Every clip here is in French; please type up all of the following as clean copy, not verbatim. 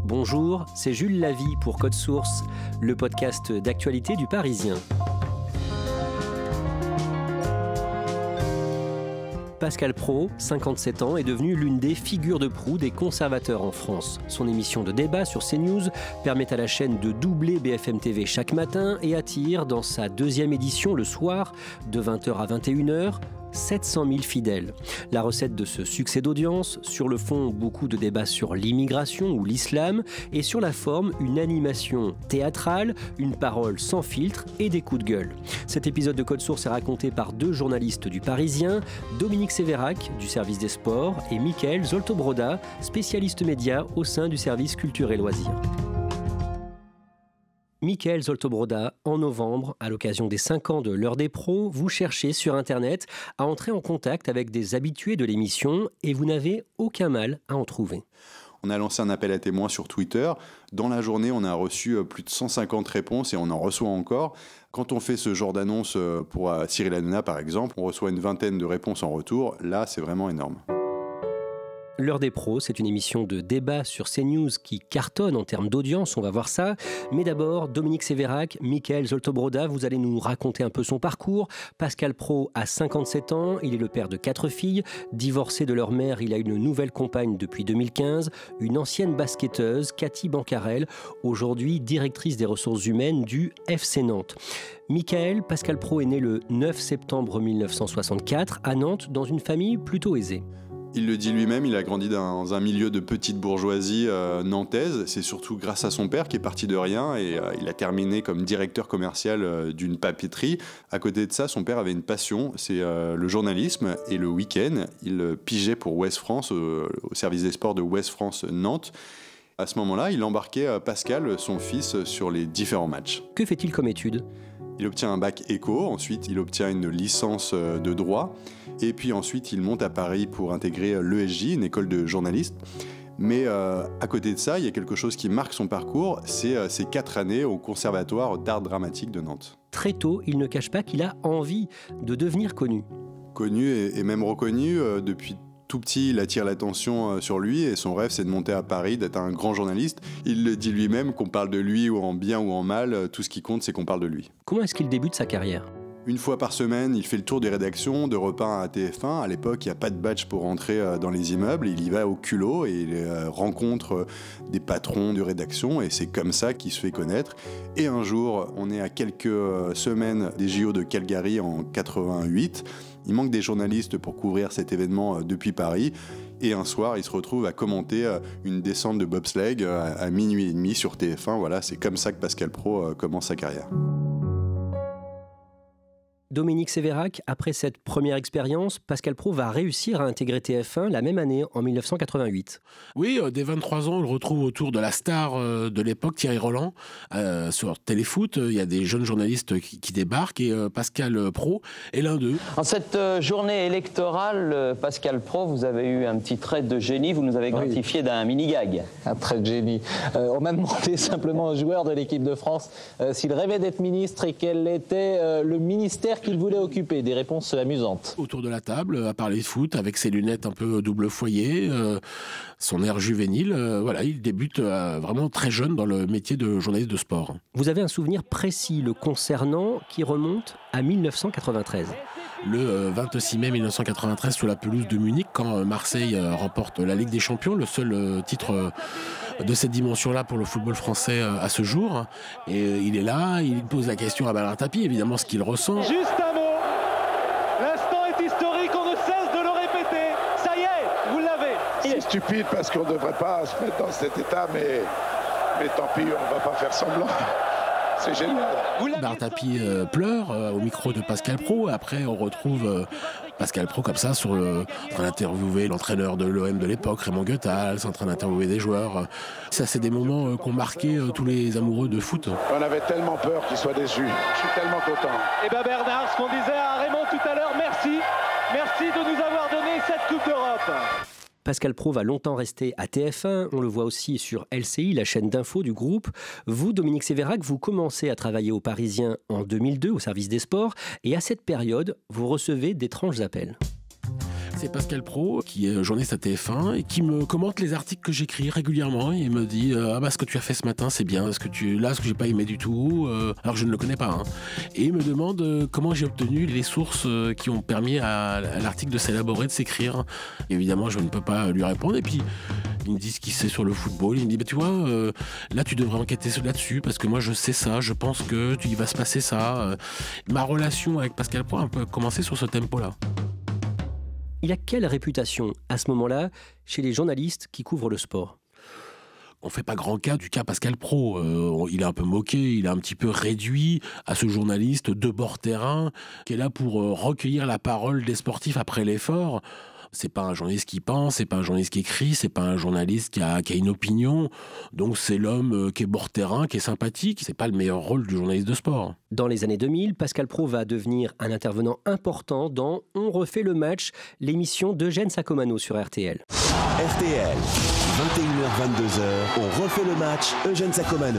Bonjour, c'est Jules Lavie pour Code Source, le podcast d'actualité du Parisien. Pascal Praud, 57 ans, est devenu l'une des figures de proue des conservateurs en France. Son émission de débat sur CNews permet à la chaîne de doubler BFM TV chaque matin et attire, dans sa deuxième édition le soir, de 20h à 21h, 700 000 fidèles. La recette de ce succès d'audience, sur le fond, beaucoup de débats sur l'immigration ou l'islam, et sur la forme, une animation théâtrale, une parole sans filtre et des coups de gueule. Cet épisode de Code Source est raconté par deux journalistes du Parisien, Dominique Sévérac, du service des sports, et Mickaël Zolto-Broda, spécialiste média au sein du service culture et loisirs. Mickaël Zolto-Broda, en novembre, à l'occasion des 5 ans de l'heure des pros, vous cherchez sur Internet à entrer en contact avec des habitués de l'émission et vous n'avez aucun mal à en trouver. On a lancé un appel à témoins sur Twitter. Dans la journée, on a reçu plus de 150 réponses et on en reçoit encore. Quand on fait ce genre d'annonce pour Cyril Hanouna, par exemple, on reçoit une vingtaine de réponses en retour. Là, c'est vraiment énorme. L'heure des pros, c'est une émission de débat sur CNews qui cartonne en termes d'audience, on va voir ça. Mais d'abord, Dominique Sévérac, Mickaël Zolto-Broda, vous allez nous raconter un peu son parcours. Pascal Praud a 57 ans, il est le père de 4 filles. Divorcé de leur mère, il a une nouvelle compagne depuis 2015, une ancienne basketteuse, Cathy Bancarel, aujourd'hui directrice des ressources humaines du FC Nantes. Mickaël, Pascal Praud est né le 9 septembre 1964 à Nantes, dans une famille plutôt aisée. Il le dit lui-même, il a grandi dans un milieu de petite bourgeoisie nantaise. C'est surtout grâce à son père qui est parti de rien et il a terminé comme directeur commercial d'une papeterie. À côté de ça, son père avait une passion, c'est le journalisme. Et le week-end, il pigeait pour Ouest France, au service des sports de Ouest France Nantes. À ce moment-là, il embarquait Pascal, son fils, sur les différents matchs. Que fait-il comme étude ? Il obtient un bac éco, ensuite il obtient une licence de droit, et puis ensuite il monte à Paris pour intégrer l'ESJ, une école de journaliste. Mais à côté de ça, il y a quelque chose qui marque son parcours, c'est ses 4 années au Conservatoire d'art dramatique de Nantes. Très tôt, il ne cache pas qu'il a envie de devenir connu. Connu et même reconnu depuis tout petit, il attire l'attention sur lui et son rêve, c'est de monter à Paris, d'être un grand journaliste. Il le dit lui-même, qu'on parle de lui ou en bien ou en mal, tout ce qui compte, c'est qu'on parle de lui. Comment est-ce qu'il débute sa carrière ? Une fois par semaine, il fait le tour des rédactions, de repas à TF1. À l'époque, il n'y a pas de badge pour rentrer dans les immeubles. Il y va au culot et il rencontre des patrons de rédaction et c'est comme ça qu'il se fait connaître. Et un jour, on est à quelques semaines des JO de Calgary en 88. Il manque des journalistes pour couvrir cet événement depuis Paris. Et un soir, il se retrouve à commenter une descente de bobsleigh à minuit et demi sur TF1. Voilà, c'est comme ça que Pascal Praud commence sa carrière. Dominique Sévérac, après cette première expérience, Pascal Praud va réussir à intégrer TF1 la même année, en 1988. Oui, dès 23 ans, on le retrouve autour de la star de l'époque, Thierry Roland, sur Téléfoot. Il y a des jeunes journalistes qui débarquent et Pascal Praud est l'un d'eux. En cette journée électorale, Pascal Praud, vous avez eu un petit trait de génie, vous nous avez gratifié d'un mini-gag. Un trait de génie. On m'a demandé simplement aux joueurs de l'équipe de France s'ils rêvaient d'être ministre et quel était le ministère qu'il voulait occuper. Des réponses amusantes. Autour de la table, à parler de foot, avec ses lunettes un peu double foyer, son air juvénile. Voilà, il débute vraiment très jeune dans le métier de journaliste de sport. Vous avez un souvenir précis le concernant qui remonte à 1993. Le 26 mai 1993, sur la pelouse de Munich, quand Marseille remporte la Ligue des Champions, le seul titre de cette dimension-là pour le football français à ce jour. Et il est là, il pose la question à Bernard Tapie, évidemment ce qu'il ressent. Juste un mot, l'instant est historique, on ne cesse de le répéter. Ça y est, vous l'avez. C'est stupide parce qu'on ne devrait pas se mettre dans cet état, mais tant pis, on ne va pas faire semblant. C'est génial. Bernard Tapie pleure au micro de Pascal Praud. Après, on retrouve Pascal Praud comme ça, en train d'interviewer l'entraîneur de l'OM de l'époque, Raymond Goethals, en train d'interviewer des joueurs. Ça, c'est des moments qu'ont marqué tous les amoureux de foot. On avait tellement peur qu'il soit déçu. Je suis tellement content. Eh bien Bernard, ce qu'on disait à Raymond tout à l'heure, merci. Merci de nous avoir donné cette Coupe d'Europe. Pascal Praud va longtemps rester à TF1, on le voit aussi sur LCI, la chaîne d'info du groupe. Vous, Dominique Sévérac, vous commencez à travailler au Parisien en 2002 au service des sports et à cette période, vous recevez d'étranges appels. C'est Pascal Praud, qui est journaliste à TF1 et qui me commente les articles que j'écris régulièrement. Il me dit ce que tu as fait ce matin, c'est bien. Ce que j'ai pas aimé du tout, alors que je ne le connais pas. Hein. Et il me demande comment j'ai obtenu les sources qui ont permis à l'article de s'élaborer, de s'écrire. Évidemment, je ne peux pas lui répondre. Et puis, il me dit ce qu'il sait sur le football. Il me dit, tu vois, là, tu devrais enquêter là-dessus parce que moi, je sais ça. Je pense que il va se passer ça. Ma relation avec Pascal Praud a un peu commencé sur ce tempo-là. Il a quelle réputation à ce moment-là chez les journalistes qui couvrent le sport ? On ne fait pas grand cas du cas Pascal Praud. Il est un peu moqué, il est un petit peu réduit à ce journaliste de bord terrain qui est là pour recueillir la parole des sportifs après l'effort. C'est pas un journaliste qui pense, c'est pas un journaliste qui écrit, c'est pas un journaliste qui a une opinion. Donc c'est l'homme qui est bord terrain, qui est sympathique. C'est pas le meilleur rôle du journaliste de sport. Dans les années 2000, Pascal Praud va devenir un intervenant important dans On refait le match, l'émission d'Eugène Sacomano sur RTL. RTL, 21h-22h, on refait le match, Eugène Sacomano.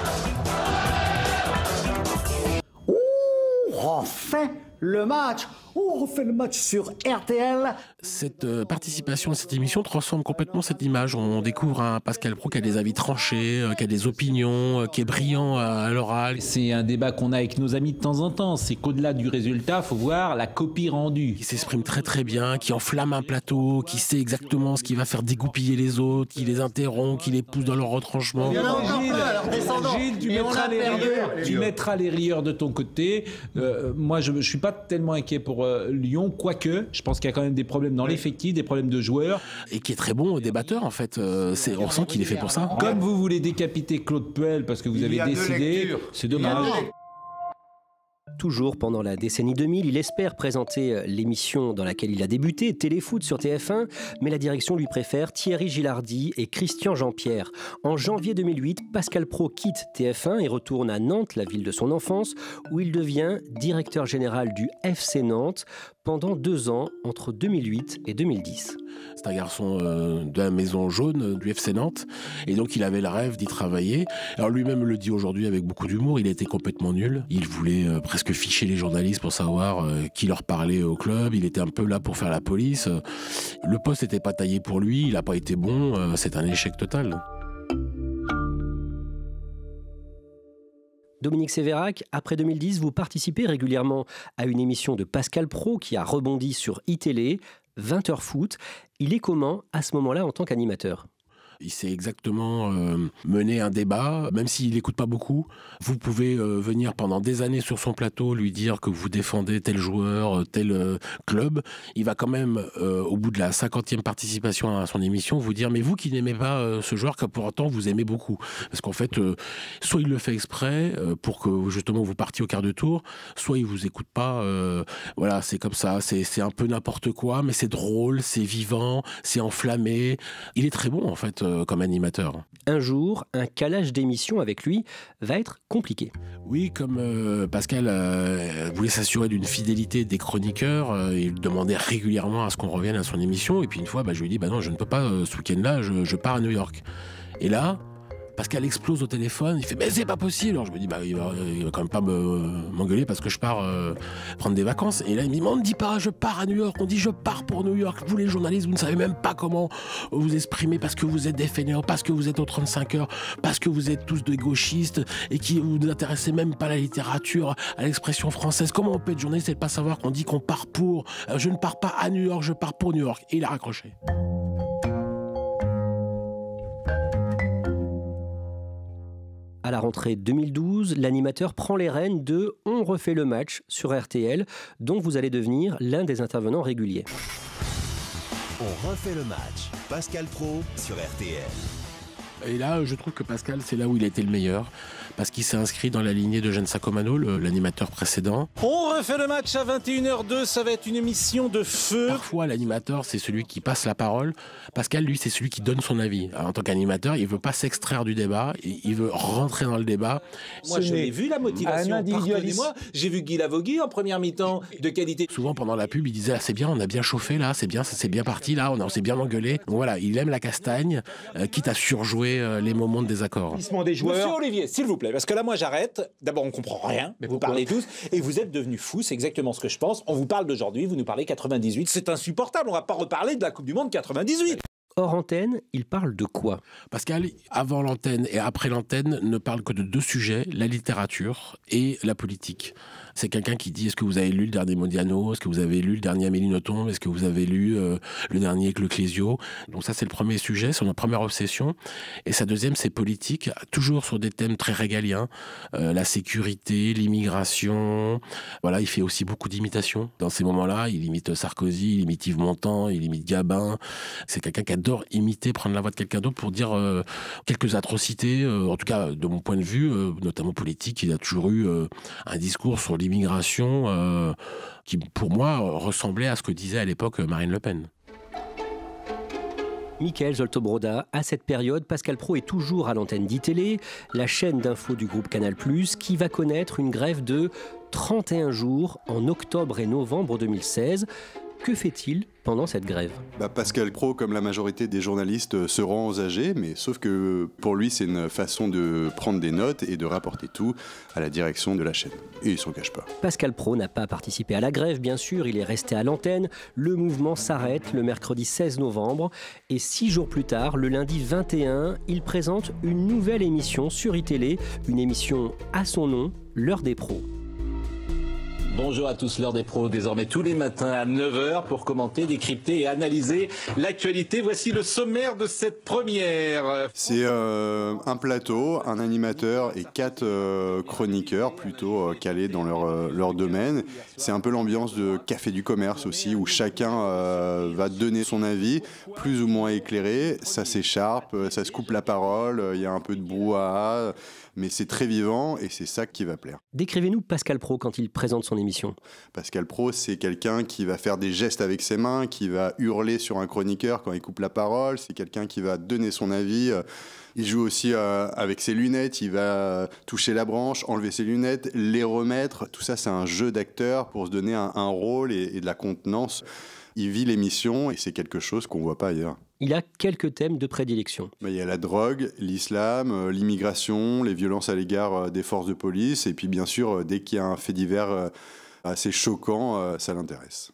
On refait le match. On refait le match sur RTL. Cette participation à cette émission transforme complètement cette image. On découvre un Pascal Praud qui a des avis tranchés, qui a des opinions, qui est brillant à l'oral. C'est un débat qu'on a avec nos amis de temps en temps. C'est qu'au-delà du résultat, il faut voir la copie rendue. Qui s'exprime très très bien, qui enflamme un plateau, qui sait exactement ce qui va faire dégoupiller les autres, qui les interrompt, qui les pousse dans leur retranchement. Gilles, tu mettras les rieurs de ton côté. Moi, je ne suis pas tellement inquiet pour Lyon, quoique je pense qu'il y a quand même des problèmes dans l'effectif, des problèmes de joueurs. Et qui est très bon débatteur en fait, on sent qu'il est fait pour ça. Comme vous voulez décapiter Claude Puel parce que vous avez décidé, c'est dommage. Toujours pendant la décennie 2000, il espère présenter l'émission dans laquelle il a débuté, Téléfoot sur TF1, mais la direction lui préfère Thierry Gilardi et Christian Jean-Pierre. En janvier 2008, Pascal Praud quitte TF1 et retourne à Nantes, la ville de son enfance, où il devient directeur général du FC Nantes pendant 2 ans, entre 2008 et 2010. C'est un garçon de la maison jaune du FC Nantes, et donc il avait le rêve d'y travailler. Alors lui-même le dit aujourd'hui avec beaucoup d'humour, il était complètement nul. Il voulait presque ficher les journalistes pour savoir qui leur parlait au club. Il était un peu là pour faire la police. Le poste n'était pas taillé pour lui, il n'a pas été bon, c'est un échec total. Dominique Sévérac, après 2010, vous participez régulièrement à une émission de Pascal Praud qui a rebondi sur iTélé, 20h Foot. Il est comment à ce moment-là en tant qu'animateur ? Il sait exactement mener un débat, même s'il n'écoute pas beaucoup. Vous pouvez venir pendant des années sur son plateau, lui dire que vous défendez tel joueur, tel club. Il va quand même, au bout de la 50e participation à son émission, vous dire « Mais vous qui n'aimez pas ce joueur, que pourtant vous aimez beaucoup ». Parce qu'en fait, soit il le fait exprès pour que justement vous partiez au quart de tour, soit il vous écoute pas. Voilà, c'est comme ça, c'est un peu n'importe quoi, mais c'est drôle, c'est vivant, c'est enflammé. Il est très bon en fait. Comme animateur. Un jour, un calage d'émission avec lui va être compliqué. Oui, comme Pascal voulait s'assurer d'une fidélité des chroniqueurs, il demandait régulièrement à ce qu'on revienne à son émission. Et puis une fois, je lui ai dit, non, je ne peux pas ce week-end-là, je pars à New York. Et là, Pascal explose au téléphone, il fait « Mais c'est pas possible !» Alors je me dis « il va quand même pas m'engueuler parce que je pars prendre des vacances. » Et là il me dit « Mais on ne dit pas je pars à New York, on dit je pars pour New York. Vous les journalistes, vous ne savez même pas comment vous exprimer parce que vous êtes des fainéants, parce que vous êtes aux 35 heures, parce que vous êtes tous des gauchistes et qui vous n'intéressez même pas à la littérature, à l'expression française. Comment on peut être journaliste et ne pas savoir qu'on dit qu'on part pour... Je ne pars pas à New York, je pars pour New York. » Et il a raccroché. À la rentrée 2012, l'animateur prend les rênes de On refait le match sur RTL, dont vous allez devenir l'un des intervenants réguliers. On refait le match. Pascal Praud sur RTL. Et là, je trouve que Pascal, c'est là où il a été le meilleur, parce qu'il s'est inscrit dans la lignée d'Eugène Sacomano, l'animateur précédent. On refait le match à 21h02, ça va être une émission de feu. Parfois, l'animateur, c'est celui qui passe la parole. Pascal, lui, c'est celui qui donne son avis. Alors, en tant qu'animateur, il ne veut pas s'extraire du débat, il veut rentrer dans le débat. Moi, je l'ai vu, la motivation, pardonnez-moi. J'ai vu Guy Lavogui en première mi-temps, de qualité. Souvent, pendant la pub, il disait « c'est bien, on a bien chauffé, là, c'est bien, ça s'est bien parti, là, on s'est bien engueulé. » Donc voilà, il aime la castagne, quitte à surjouer. jouer les moments de désaccord. Des joueurs. Monsieur Olivier, s'il vous plaît, parce que là, moi, j'arrête. D'abord, on comprend rien, mais vous parlez tous, et vous êtes devenus fous, c'est exactement ce que je pense. On vous parle d'aujourd'hui, vous nous parlez 98, c'est insupportable, on va pas reparler de la Coupe du Monde 98. Hors antenne, il parle de quoi? Pascal, avant l'antenne et après l'antenne, ne parle que de 2 sujets, la littérature et la politique. C'est quelqu'un qui dit, est-ce que vous avez lu le dernier Modiano? Est-ce que vous avez lu le dernier Amélie Nothomb? Est-ce que vous avez lu le dernier Claude Clésio? Donc ça, c'est le premier sujet, c'est notre première obsession. Et sa deuxième, c'est politique, toujours sur des thèmes très régaliens. La sécurité, l'immigration. Voilà, il fait aussi beaucoup d'imitations. Dans ces moments-là, il imite Sarkozy, il imite Yves Montand, il imite Gabin. C'est quelqu'un qui adore imiter, prendre la voix de quelqu'un d'autre pour dire quelques atrocités. En tout cas, de mon point de vue, notamment politique, il a toujours eu un discours sur l'immigration qui, pour moi, ressemblait à ce que disait à l'époque Marine Le Pen. Mickaël Zolto-Broda, à cette période, Pascal Praud est toujours à l'antenne d'ITélé, la chaîne d'info du groupe Canal+, qui va connaître une grève de 31 jours en octobre et novembre 2016. Que fait-il pendant cette grève? Pascal Praud, comme la majorité des journalistes, se rend aux AG, mais sauf que pour lui, c'est une façon de prendre des notes et de rapporter tout à la direction de la chaîne. Et il ne s'en cache pas. Pascal Praud n'a pas participé à la grève, bien sûr, il est resté à l'antenne. Le mouvement s'arrête le mercredi 16 novembre. Et 6 jours plus tard, le lundi 21, il présente une nouvelle émission sur iTélé, une émission à son nom, L'heure des pros. Bonjour à tous, l'heure des pros, désormais tous les matins à 9h pour commenter, décrypter et analyser l'actualité. Voici le sommaire de cette première. C'est un plateau, un animateur et 4 chroniqueurs plutôt calés dans leur domaine. C'est un peu l'ambiance de Café du Commerce aussi, où chacun va donner son avis, plus ou moins éclairé. Ça s'écharpe, ça se coupe la parole, il y a un peu de brouhaha. Mais c'est très vivant et c'est ça qui va plaire. Décrivez-nous Pascal Praud quand il présente son émission. Pascal Praud, c'est quelqu'un qui va faire des gestes avec ses mains, qui va hurler sur un chroniqueur quand il coupe la parole. C'est quelqu'un qui va donner son avis. Il joue aussi avec ses lunettes. Il va toucher la branche, enlever ses lunettes, les remettre. Tout ça, c'est un jeu d'acteur pour se donner un rôle et de la contenance. Il vit l'émission et c'est quelque chose qu'on ne voit pas ailleurs. Il a quelques thèmes de prédilection. Il y a la drogue, l'islam, l'immigration, les violences à l'égard des forces de police. Et puis bien sûr, dès qu'il y a un fait divers assez choquant, ça l'intéresse.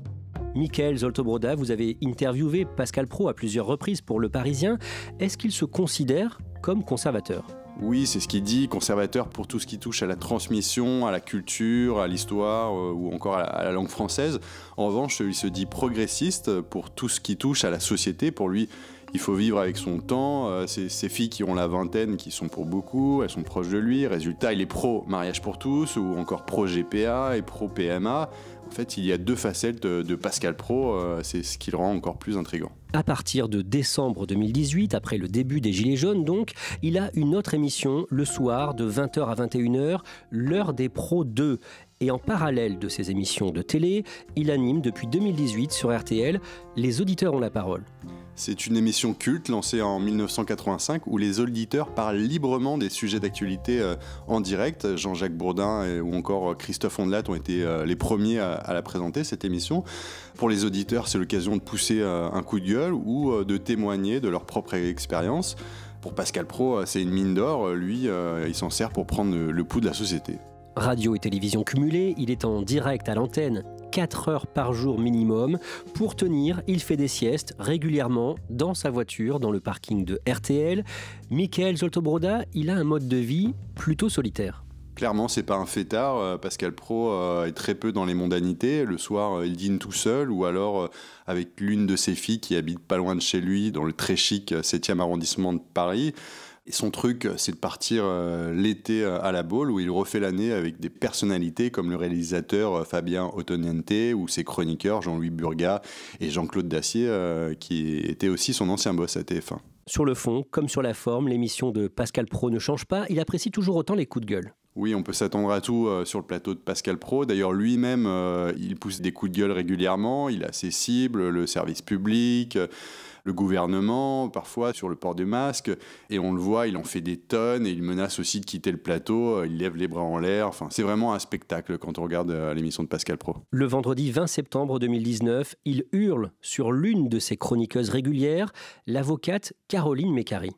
Mickaël Zolto-Broda, vous avez interviewé Pascal Praud à plusieurs reprises pour Le Parisien. Est-ce qu'il se considère comme conservateur ? Oui, c'est ce qu'il dit, conservateur pour tout ce qui touche à la transmission, à la culture, à l'histoire ou encore à la langue française. En revanche, il se dit progressiste pour tout ce qui touche à la société. Pour lui, il faut vivre avec son temps. Ces filles qui ont la vingtaine, qui sont pour beaucoup, elles sont proches de lui. Résultat, il est pro-mariage pour tous ou encore pro-GPA et pro-PMA. En fait, il y a 2 facettes de Pascal Praud, c'est ce qui le rend encore plus intriguant. À partir de décembre 2018, après le début des Gilets jaunes donc, il a une autre émission le soir de 20h à 21h, L'heure des pros 2. Et en parallèle de ses émissions de télé, il anime depuis 2018 sur RTL Les auditeurs ont la parole. C'est une émission culte lancée en 1985 où les auditeurs parlent librement des sujets d'actualité en direct. Jean-Jacques Bourdin ou encore Christophe Ondelat ont été les premiers à la présenter, cette émission. Pour les auditeurs, c'est l'occasion de pousser un coup de gueule ou de témoigner de leur propre expérience. Pour Pascal Praud, c'est une mine d'or. Lui, il s'en sert pour prendre le pouls de la société. Radio et télévision cumulées, il est en direct à l'antenne 4 heures par jour minimum. Pour tenir, il fait des siestes régulièrement dans sa voiture, dans le parking de RTL. Mickaël Zolto-Broda, il a un mode de vie plutôt solitaire. Clairement, c'est pas un fêtard. Pascal Praud est très peu dans les mondanités. Le soir, il dîne tout seul ou alors avec l'une de ses filles qui habite pas loin de chez lui, dans le très chic 7e arrondissement de Paris. Et son truc, c'est de partir l'été à la Baule où il refait l'année avec des personnalités comme le réalisateur Fabien Ottoniente ou ses chroniqueurs Jean-Louis Burgat et Jean-Claude Dacier qui était aussi son ancien boss à TF1. Sur le fond, comme sur la forme, l'émission de Pascal Praud ne change pas. Il apprécie toujours autant les coups de gueule. Oui, on peut s'attendre à tout sur le plateau de Pascal Praud. D'ailleurs, lui-même, il pousse des coups de gueule régulièrement. Il a ses cibles, le service public, le gouvernement, parfois sur le port du masque. Et on le voit, il en fait des tonnes et il menace aussi de quitter le plateau. Il lève les bras en l'air. Enfin, c'est vraiment un spectacle quand on regarde l'émission de Pascal Praud. Le vendredi 20 septembre 2019, il hurle sur l'une de ses chroniqueuses régulières, l'avocate Caroline Mécari.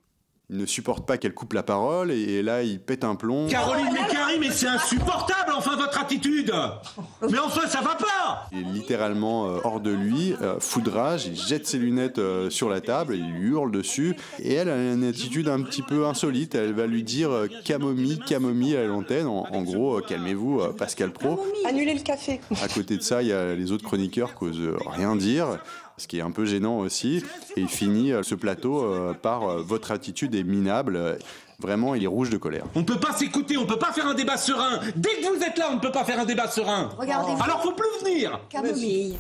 Il ne supporte pas qu'elle coupe la parole et là, il pète un plomb. Caroline Mécari, mais c'est insupportable, enfin, votre attitude. Mais enfin, ça va pas. Il est littéralement hors de lui, fou de rage, il jette ses lunettes sur la table, il lui hurle dessus. Et elle a une attitude un petit peu insolite. Elle va lui dire camomille à l'antenne. En gros, calmez-vous, Pascal Praud. Annulez le café. À côté de ça, il y a les autres chroniqueurs qui n'osent rien dire, ce qui est un peu gênant aussi. Et il finit ce plateau par votre attitude est minable. Vraiment, il est rouge de colère. On peut pas s'écouter, on peut pas faire un débat serein. Dès que vous êtes là, on ne peut pas faire un débat serein. Regardez-vous. Alors faut plus venir. Camomille.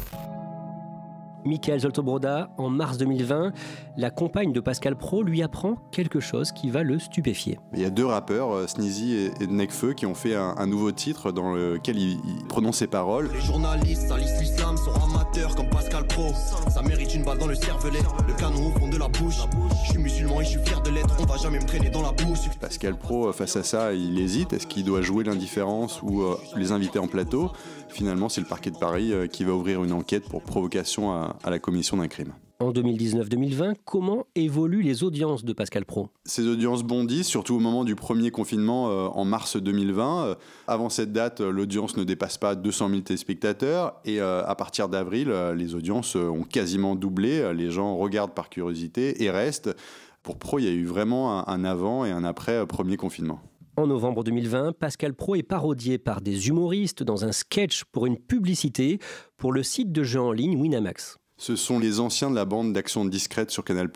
Michael Zolto-Broda, en mars 2020, la compagne de Pascal Praud lui apprend quelque chose qui va le stupéfier. Il y a 2 rappeurs, Sneezy et Nekfeu, qui ont fait un nouveau titre dans lequel ils prononcent ces paroles. Les journalistes salissent l'islam, sont amateurs comme Pascal Praud. Ça mérite une balle dans le cervelet, le canon au fond de la bouche. Je suis musulman et je suis fier de l'être, on va jamais me traîner dans la bouche. Pascal Praud, face à ça, il hésite. Est-ce qu'il doit jouer l'indifférence ou les inviter en plateau ? Finalement, c'est le parquet de Paris qui va ouvrir une enquête pour provocation à la commission d'un crime. En 2019-2020, comment évoluent les audiences de Pascal Praud ? Ces audiences bondissent, surtout au moment du premier confinement en mars 2020. Avant cette date, l'audience ne dépasse pas 200 000 téléspectateurs. Et à partir d'avril, les audiences ont quasiment doublé. Les gens regardent par curiosité et restent. Pour Praud, il y a eu vraiment un avant et un après premier confinement. En novembre 2020, Pascal Praud est parodié par des humoristes dans un sketch pour une publicité pour le site de jeux en ligne Winamax. Ce sont les anciens de la bande d'Action Discrète sur Canal+,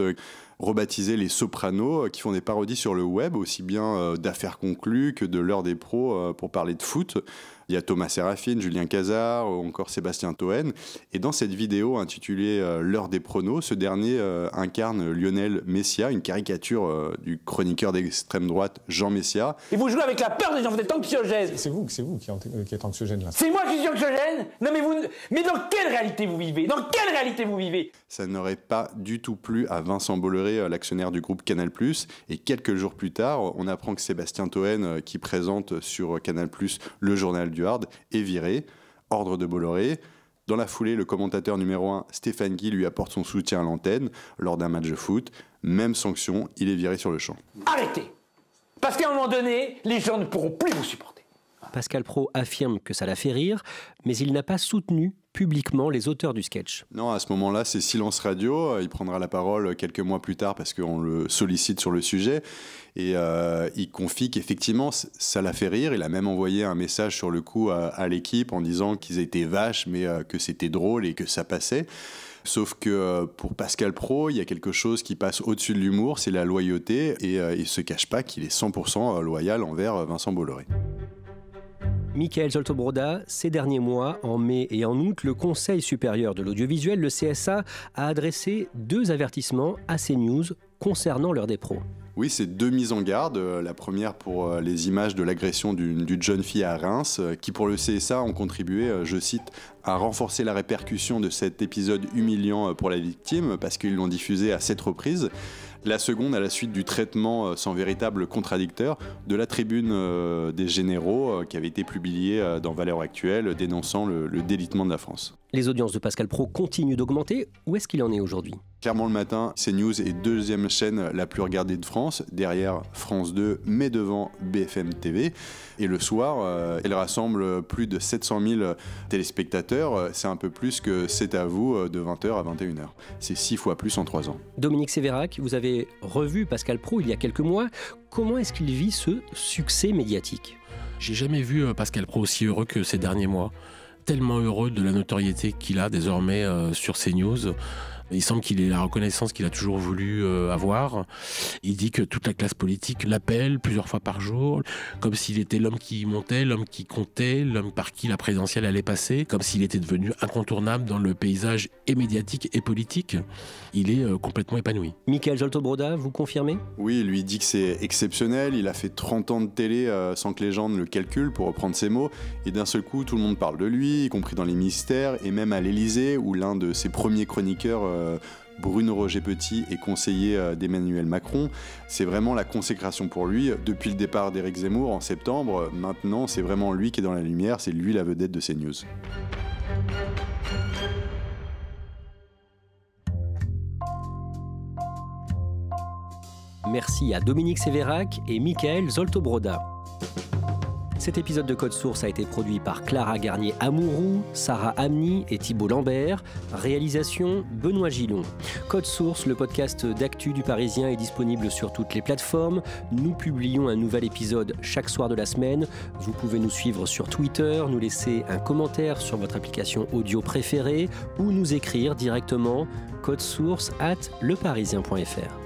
rebaptisés les Sopranos, qui font des parodies sur le web, aussi bien d'Affaires conclues que de l'heure des pros pour parler de foot. Il y a Thomas Séraphin, Julien Cazard ou encore Sébastien Toen. Et dans cette vidéo intitulée L'heure des pronos, ce dernier incarne Lionel Messia, une caricature du chroniqueur d'extrême droite Jean Messia. Et vous jouez avec la peur des gens, vous êtes anxiogène. C'est vous qui êtes anxiogène là. C'est moi qui suis anxiogène. Non mais dans quelle réalité vous vivez ? Dans quelle réalité vous vivez ? Ça n'aurait pas du tout plu à Vincent Bolloré, l'actionnaire du groupe Canal+. Et quelques jours plus tard, on apprend que Sébastien Toen, qui présente sur Canal+, le journal du Hard, est viré. Ordre de Bolloré. Dans la foulée, le commentateur numéro 1, Stéphane Guy, lui apporte son soutien à l'antenne lors d'un match de foot. Même sanction, il est viré sur le champ. Arrêtez ! Parce qu'à un moment donné, les gens ne pourront plus vous supporter. Pascal Praud affirme que ça l'a fait rire, mais il n'a pas soutenu publiquement les auteurs du sketch. Non, à ce moment-là, c'est silence radio. Il prendra la parole quelques mois plus tard parce qu'on le sollicite sur le sujet. Et il confie qu'effectivement, ça l'a fait rire. Il a même envoyé un message sur le coup à l'équipe en disant qu'ils étaient vaches, mais que c'était drôle et que ça passait. Sauf que pour Pascal Praud, il y a quelque chose qui passe au-dessus de l'humour, c'est la loyauté. Et il ne se cache pas qu'il est 100% loyal envers Vincent Bolloré. Michael Zolto-Broda, ces derniers mois, en mai et en août, le Conseil supérieur de l'audiovisuel, le CSA, a adressé 2 avertissements à CNews concernant l'heure des pros. Oui, c'est 2 mises en garde. La première pour les images de l'agression d'une jeune fille à Reims, qui pour le CSA ont contribué, je cite, à renforcer la répercussion de cet épisode humiliant pour la victime, parce qu'ils l'ont diffusé à 7 reprises. La seconde, à la suite du traitement sans véritable contradicteur de la tribune des généraux qui avait été publiée dans Valeurs Actuelles, dénonçant le délitement de la France. Les audiences de Pascal Praud continuent d'augmenter. Où est-ce qu'il en est aujourd'hui ? Clairement, le matin, CNews est 2e chaîne la plus regardée de France, derrière France 2, mais devant BFM TV. Et le soir, elle rassemble plus de 700 000 téléspectateurs. C'est un peu plus que C'est à vous de 20h à 21h. C'est 6 fois plus en 3 ans. Dominique Sévérac, vous avez revu Pascal Praud il y a quelques mois. Comment est-ce qu'il vit ce succès médiatique ? J'ai jamais vu Pascal Praud aussi heureux que ces derniers mois. Tellement heureux de la notoriété qu'il a désormais sur CNews. Il semble qu'il ait la reconnaissance qu'il a toujours voulu avoir. Il dit que toute la classe politique l'appelle plusieurs fois par jour, comme s'il était l'homme qui montait, l'homme qui comptait, l'homme par qui la présidentielle allait passer, comme s'il était devenu incontournable dans le paysage et médiatique et politique. Il est complètement épanoui. Michael Zolto-Broda, vous confirmez ? Oui, lui dit que c'est exceptionnel. Il a fait 30 ans de télé sans que les gens ne le calculent, pour reprendre ses mots. Et d'un seul coup, tout le monde parle de lui, y compris dans les ministères, et même à l'Élysée, où l'un de ses premiers chroniqueurs, Bruno Roger Petit, est conseiller d'Emmanuel Macron. C'est vraiment la consécration pour lui. Depuis le départ d'Éric Zemmour en septembre, maintenant c'est vraiment lui qui est dans la lumière, c'est lui la vedette de CNews. Merci à Dominique Sévérac et Michael Zoltobroda. Cet épisode de Code Source a été produit par Clara Garnier-Amouroux, Sarah Amni et Thibault Lambert. Réalisation Benoît Gillon. Code Source, le podcast d'actu du Parisien, est disponible sur toutes les plateformes. Nous publions un nouvel épisode chaque soir de la semaine. Vous pouvez nous suivre sur Twitter, nous laisser un commentaire sur votre application audio préférée ou nous écrire directement codesource@leparisien.fr.